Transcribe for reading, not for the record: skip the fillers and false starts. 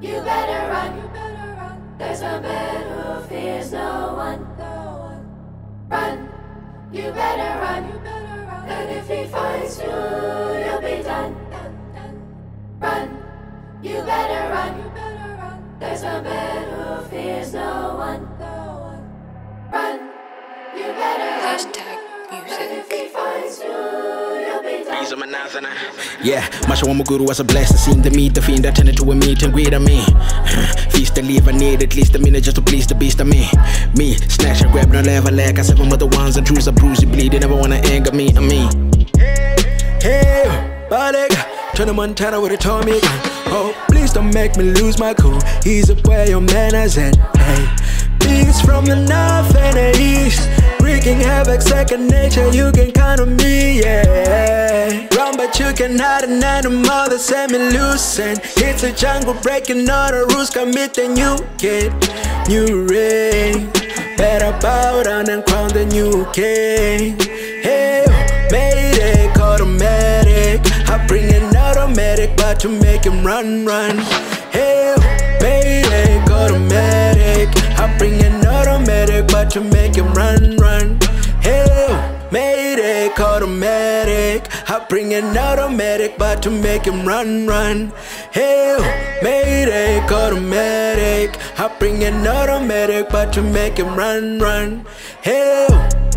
You better run. There's a man who fears no one. Run. You better run. And if he finds you, you'll be done. Run. You better run. There's a man who fears no one. Run. You better run. Hashtag music. And if he finds you, you'll be done. Yeah, maisha wa muguru was a blessing. Seeing the meat, the fiend that turned into a meet and greet of me. Feast to leave, I need at least a minute just to please the beast of me. Me, snatch and grab, no level like I said from other ones and truths are bruised, you bleed. They never wanna anger me and me. Hey, Balega, turn to Montana with a Tommy gun. Oh, please don't make me lose my cool. He's up where your manners at. Hey, beats from the north and the east, wreaking havoc, second nature. You can count on me, yeah. Run, but you can hide an animal that's semi-lucid. It's a jungle breaking all the rules. Commit the new kid, new ring. Better bow down and crown the new king. Hey, Mayday, automatic. I bring an automatic, but to make him run. Hey, Mayday, automatic. I bring an automatic, but to make him run. Hey, Mayday, automatic. I bring an automatic, but to make him run. Hey, Mayday, automatic. I bring an automatic, but to make him run. Hey.